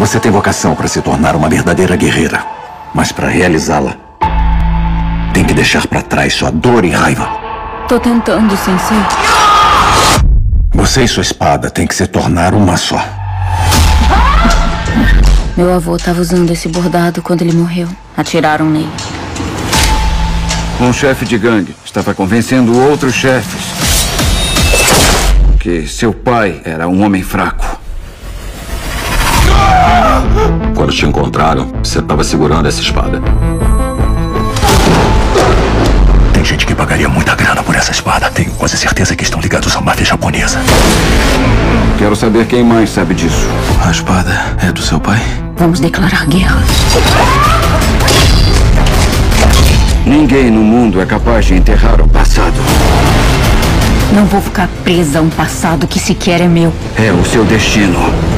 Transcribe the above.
Você tem vocação para se tornar uma verdadeira guerreira. Mas para realizá-la, tem que deixar para trás sua dor e raiva. Tô tentando, Sensei. Você e sua espada têm que se tornar uma só. Meu avô estava usando esse bordado quando ele morreu. Atiraram nele. Um chefe de gangue estava convencendo outros chefes que seu pai era um homem fraco. Quando te encontraram, você estava segurando essa espada. Tem gente que pagaria muita grana por essa espada. Tenho quase certeza que estão ligados à máfia japonesa. Quero saber quem mais sabe disso. A espada é do seu pai? Vamos declarar guerra. Ninguém no mundo é capaz de enterrar o passado. Não vou ficar presa a um passado que sequer é meu. É o seu destino.